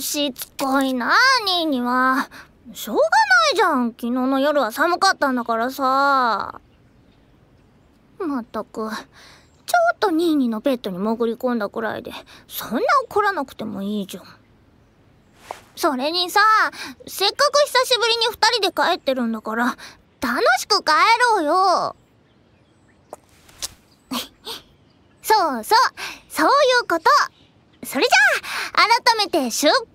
しつこいなニーニは。しょうがないじゃん、昨日の夜は寒かったんだからさ。まったく、ちょっとニーニのベッドに潜り込んだくらいでそんな怒らなくてもいいじゃん。それにさ、せっかく久しぶりに2人で帰ってるんだから楽しく帰ろうよ。そうそう、そういうこと。それじゃあ改めて出発。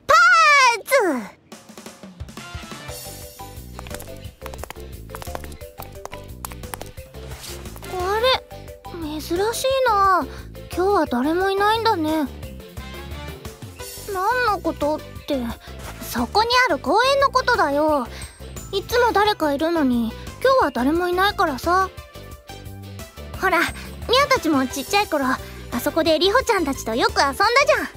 あれ、珍しいな。今日は誰もいないんだね。何のことって、そこにある公園のことだよ。いつも誰かいるのに今日は誰もいないからさ。ほら、ミアたちもちっちゃい頃あそこでリホちゃんたちとよく遊んだじゃん。あ、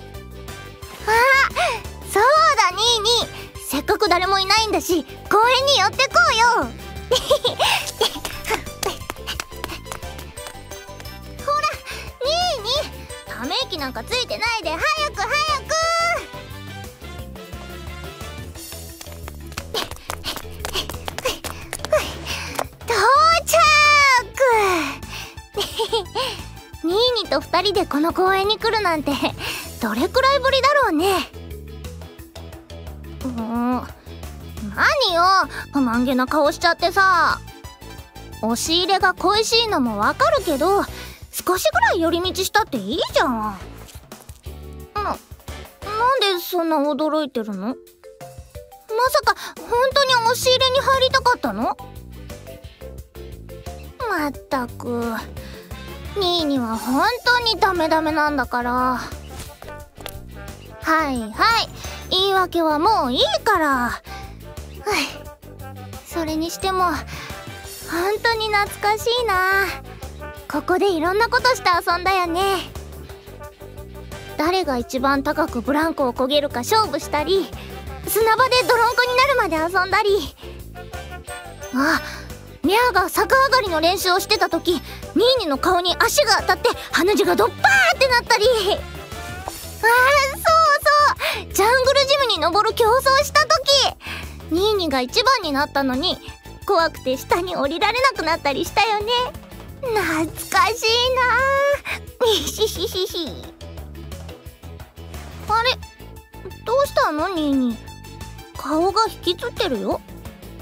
そうだニーニー、せっかく誰もいないんだし公園に寄ってこうよ。ほらニーニー、ため息なんかついてないで早く早く。ニーニと2人でこの公園に来るなんてどれくらいぶりだろうね。何よ、不満げな顔しちゃってさ。押し入れが恋しいのもわかるけど少しぐらい寄り道したっていいじゃん。なんでそんな驚いてるの？まさか本当に押し入れに入りたかったの？まったくニーニは本当にダメダメなんだから。はいはい、言い訳はもういいから。それにしても本当に懐かしいな。ここでいろんなことして遊んだよね。誰が一番高くブランコを漕げるか勝負したり、砂場で泥んこになるまで遊んだり。あ、ミャアが逆上がりの練習をしてた時、ニーニの顔に足が当たって鼻血がドッパーってなったり。そうそう、ジャングルジムに登る競争した時、ニーニが一番になったのに怖くて下に降りられなくなったりしたよね。懐かしいな。ひひひひ。あれ、どうしたのニーニ、顔が引きつってるよ。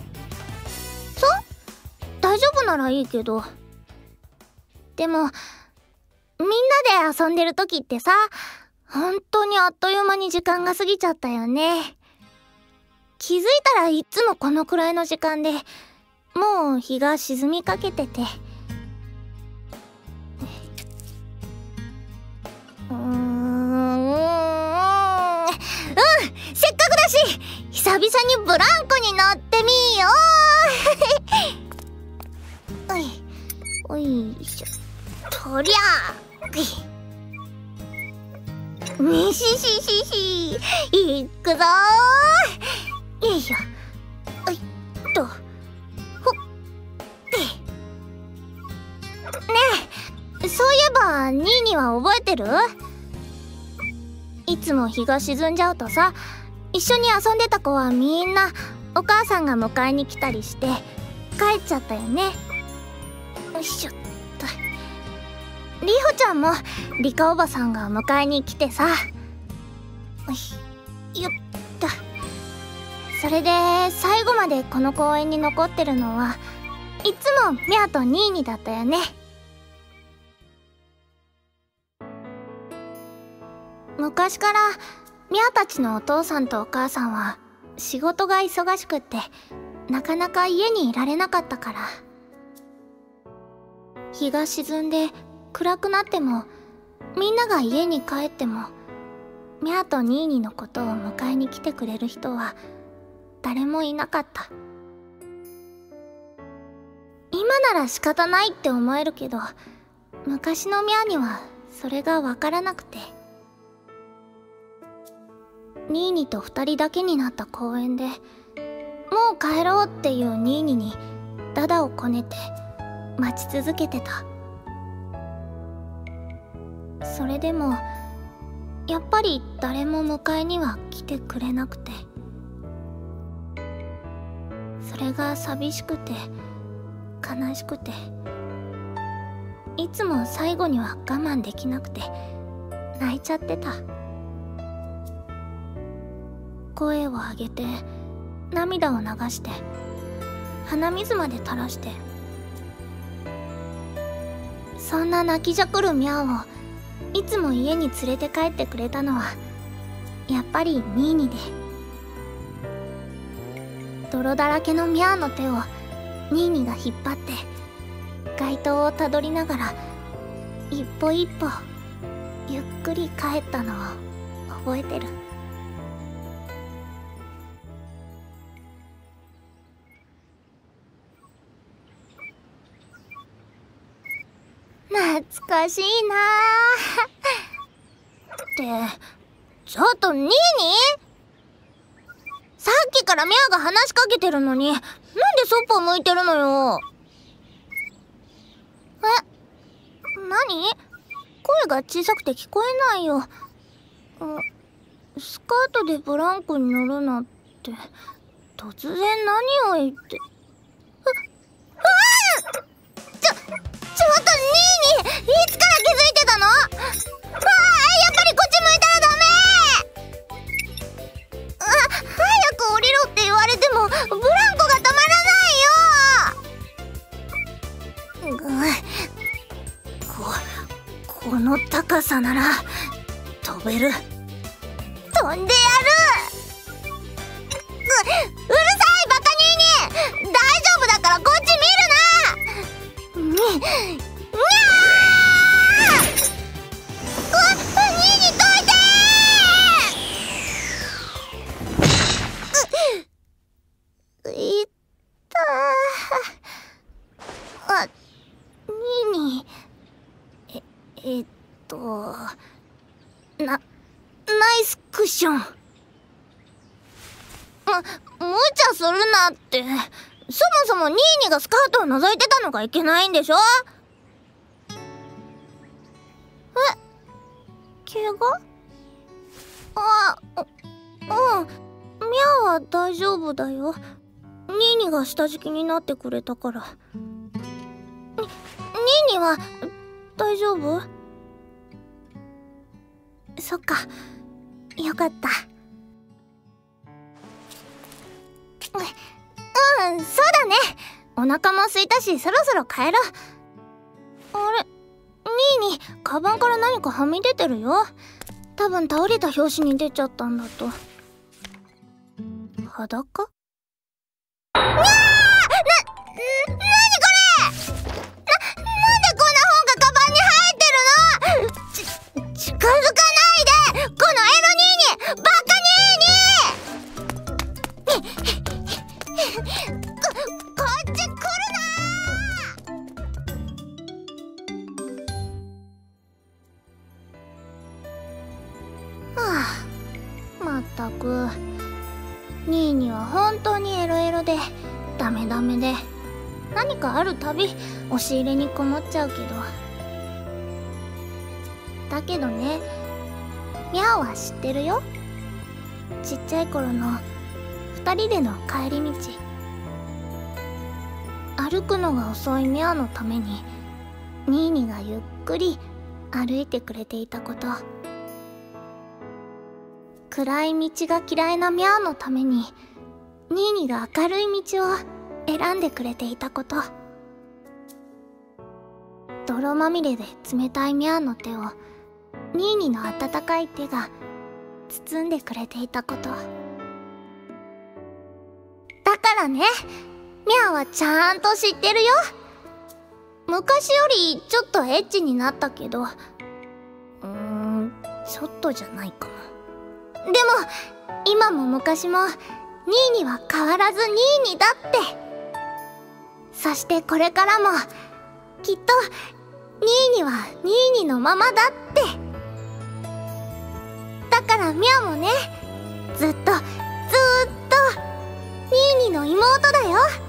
大丈夫ならいいけど。でもみんなで遊んでる時ってさ、本当にあっという間に時間が過ぎちゃったよね。気づいたらいつもこのくらいの時間でもう日が沈みかけてて。せっかくだし久々にブランコに乗ってみよう。おいしょ、とりゃみしししし、いくぞー。よいしょ、ほっねえ、そういえばニーニは覚えてる？いつも日が沈んじゃうとさ、一緒に遊んでた子はみんなお母さんが迎えに来たりして帰っちゃったよね。よいしょっと。リホちゃんもリカおばさんが迎えに来てさ。よっと。それで最後までこの公園に残ってるのはいつもミャアとニーニだったよね。昔からミャアたちのお父さんとお母さんは仕事が忙しくってなかなか家にいられなかったから、日が沈んで暗くなってもみんなが家に帰ってもミャアとニーニのことを迎えに来てくれる人は誰もいなかった。今なら仕方ないって思えるけど、昔のミャアにはそれがわからなくて。ニーニと2人だけになった公園でもう帰ろうっていうニーニにダダをこねて待ち続けてた。それでもやっぱり誰も迎えには来てくれなくて、それが寂しくて悲しくて、いつも最後には我慢できなくて泣いちゃってた。声を上げて涙を流して鼻水まで垂らして、そんな泣きじゃくるミャオをいつも家に連れて帰ってくれたのはやっぱりニーニで、泥だらけのミャオの手をニーニが引っ張って街灯をたどりながら一歩一歩ゆっくり帰ったのを覚えてる。懐かしいなーってちょっとニーニー、さっきからミャアが話しかけてるのになんでそっぽを向いてるのよ。何？声が小さくて聞こえないよ。スカートでブランコに乗るなって突然何を言って。ちょっとニーニー、いつから気づいてたの？やっぱりこっち向いたらダメ。早く降りろって言われてもブランコが止まらないよ。この高さなら飛べる。飛んでやる。うるさいバカニーニー、大丈夫だからこっち見るな。ニーニーどいてー。いったー。ニーニー、ナイスクッション。無茶するなって。そもそもニーニーがスカートを覗いてたのがいけないんでしょ？怪我？うん、ミャアは大丈夫だよ。ニーニーが下敷きになってくれたから。ニーニーは大丈夫？そっか、よかった。そうだね。お腹も空いたしそろそろ帰ろう。あれ、ニーニー、カバンから何かはみ出てるよ。多分倒れた拍子に出ちゃったんだと。裸？なにこれ！なんでこんな本がカバンに入ってるの？近づかないで！このエロニーニー！バカニーニー！こっち来るなー！はあ、まったくニーニーは本当にエロエロでダメダメで、何かあるたび押し入れにこもっちゃうけど、だけどね、ミャオは知ってるよ。ちっちゃい頃の2人での帰り道、歩くのが遅いミャオのためにニーニーがゆっくり歩いてくれていたこと、暗い道が嫌いなミャオのためにニーニーが明るい道を選んでくれていたこと、泥まみれで冷たいミャオの手をニーニーの温かい手が包んでくれていたこと。だからね、ミャオはちゃんと知ってるよ。昔よりちょっとエッチになったけど、ちょっとじゃないかも。でも今も昔もニーニーは変わらずニーニーだって。そしてこれからもきっとニーニーはニーニーのままだって。だからミャオもね、ずっとニーニーの妹だよ。